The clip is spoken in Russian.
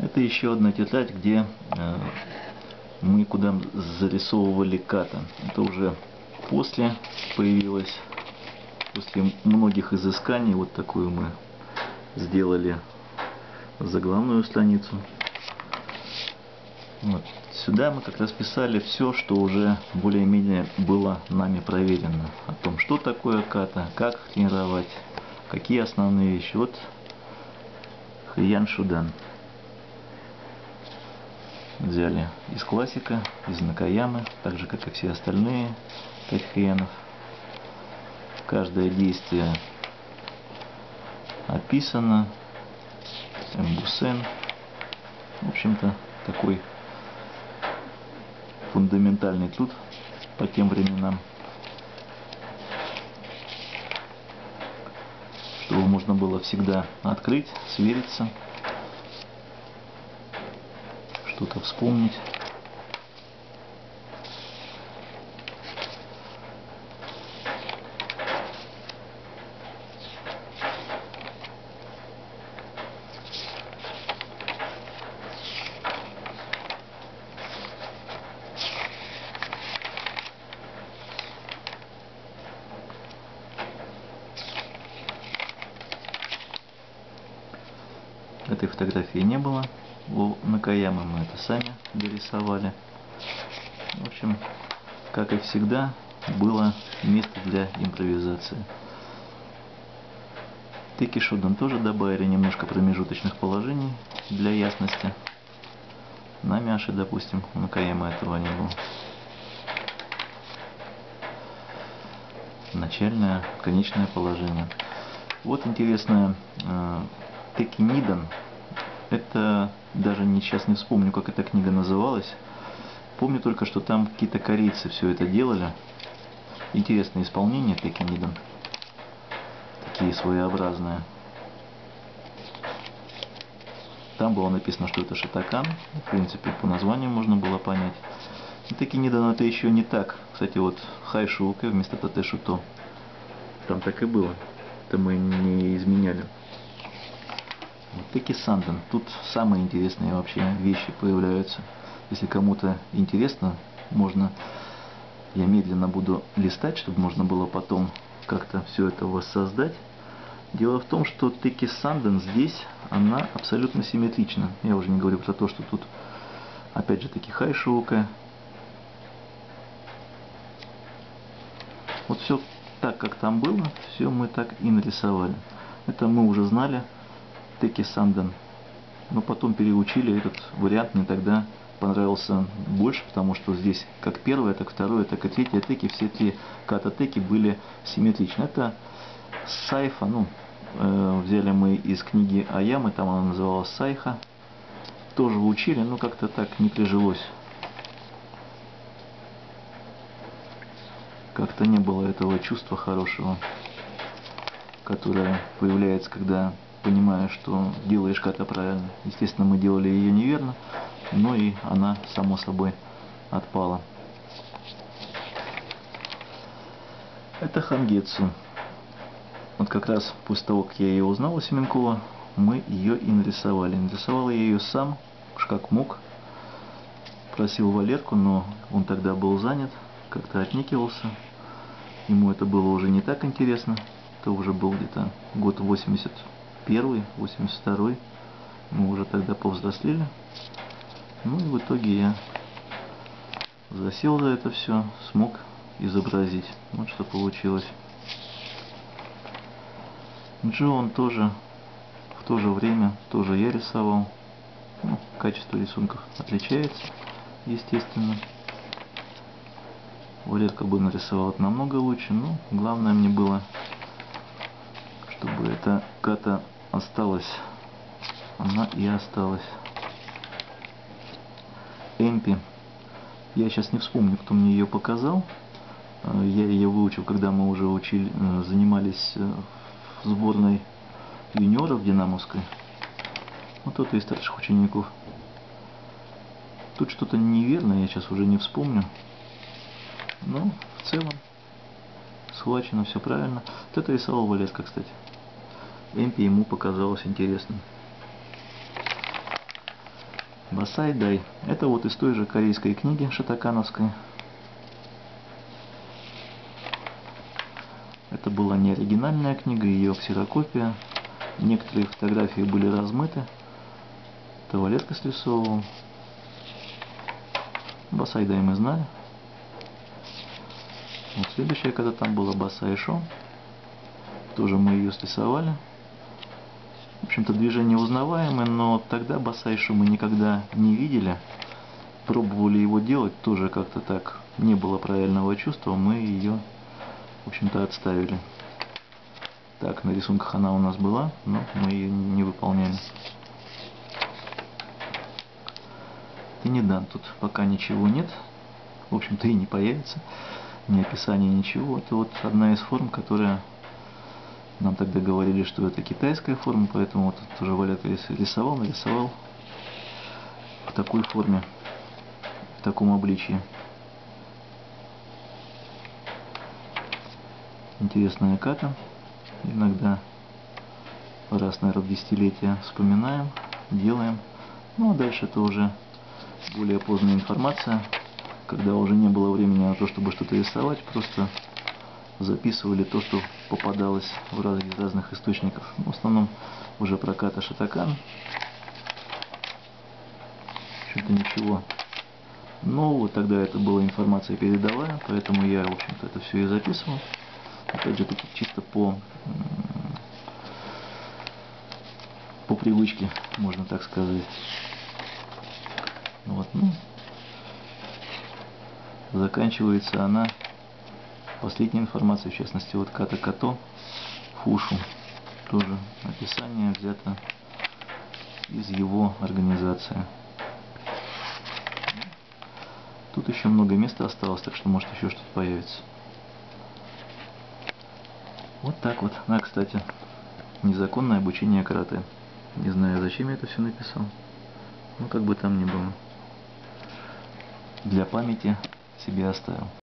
Это еще одна тетрадь, где мы куда зарисовывали ката. Это уже после появилось, после многих изысканий. Вот такую мы сделали заглавную страницу. Вот. Сюда мы как раз писали все, что уже более-менее было нами проверено. О том, что такое ката, как их тренировать, какие основные вещи. Вот Хэйян Шудан. Взяли из классика, из Накаямы, так же как и все остальные 5 хэйянов. Каждое действие описано. Эмбусен. В общем-то, такой фундаментальный труд по тем временам, чтобы можно было всегда открыть, свериться, что-то вспомнить. Этой фотографии не было у Накаямы, мы это сами дорисовали. В общем, как и всегда, было место для импровизации. Теки Шудан тоже добавили немножко промежуточных положений для ясности. На Мяше, допустим, у Накаямы этого не было. Начальное, конечное положение. Вот интересное, Теки Нидан. Это даже сейчас не вспомню, как эта книга называлась. Помню только, что там какие-то корейцы все это делали. Интересное исполнение Теки Нидан. Такие своеобразные. Там было написано, что это шитакан. В принципе, по названию можно было понять. Теки Нидан это еще не так. Кстати, вот Хайшука вместо Татешуто. Там так и было. Это мы не изменяли. Теки Сандан. Тут самые интересные вообще вещи появляются. Если кому-то интересно, можно, я медленно буду листать, чтобы можно было потом как-то все это воссоздать. Дело в том, что Теки Сандан здесь, она абсолютно симметрична. Я уже не говорю про то, что тут опять же таки Хайшука. Вот все так, как там было, все мы так и нарисовали. Это мы уже знали. Теки Сандан. Но потом переучили этот вариант, мне тогда понравился больше, потому что здесь как первое, так второе, так и третье теки, все три ката-теки были симметричны. Это сайфа, взяли мы из книги Аямы, там она называлась сайха. Тоже учили, но как-то так не прижилось. Как-то не было этого чувства хорошего, которое появляется, когда понимаешь, что делаешь ката правильно. Естественно, мы делали ее неверно, но и она, само собой, отпала. Это Хангетсу. Вот как раз после того, как я ее узнал у Семенкова, мы ее и нарисовали. Нарисовал я ее сам, уж как мог. Просил Валерку, но он тогда был занят, как-то отнекивался. Ему это было уже не так интересно. Это уже был где-то год 81-й, 82-й. Мы уже тогда повзрослели. Ну и в итоге я засел за это все, смог изобразить. Вот что получилось. Джо он тоже в то же время, тоже я рисовал. Качество рисунков отличается, естественно. Валерка бы нарисовал это намного лучше, но главное мне было, чтобы эта ката осталась. Она и осталась. Эмпи. Я сейчас не вспомню, кто мне ее показал. Я ее выучил, когда мы уже занимались в сборной юниоров динамовской. Вот кто-то из старших учеников. Тут что-то неверно, я сейчас уже не вспомню. Но в целом схвачено все правильно. Вот это рисовал Валерка, кстати. Эмпи ему показалось интересным. Басай Дай. Это вот из той же корейской книги шотокановской. Это была не оригинальная книга, ее ксерокопия. Некоторые фотографии были размыты. Это Валетка срисовывал. Басай Дай мы знали. Вот следующая, когда там была Басай Шо. Тоже мы ее срисовали. В общем-то, движение узнаваемое, но тогда Басай Шо мы никогда не видели. Пробовали его делать, тоже как-то так не было правильного чувства. Мы ее, в общем-то, отставили. Так, на рисунках она у нас была, но мы ее не выполняли. Тенедан тут пока ничего нет. В общем-то и не появится. Ни описания, ничего. Это вот одна из форм, которая... Нам тогда говорили, что это китайская форма, поэтому вот тоже Валетка нарисовал в такой форме, в таком обличии. Интересная ката. Иногда раз, наверное, в десятилетия вспоминаем, делаем. Ну а дальше это уже более поздняя информация, когда уже не было времени на то, чтобы что-то рисовать, просто записывали то, что попадалось в разных источников. В основном уже про Като Шотокан. В общем-то ничего нового. Тогда это была информация передовая, поэтому я, в общем-то, это все и записывал. Опять же, тут чисто по привычке, можно так сказать. Вот, ну, заканчивается она, последняя информация, в частности, вот Като Като Фушу. Тоже описание взято из его организации. Тут еще много места осталось, так что может еще что-то появится. Вот так вот. А, кстати, незаконное обучение карате. Не знаю, зачем я это все написал. Ну, как бы там ни было. Для памяти себе оставил.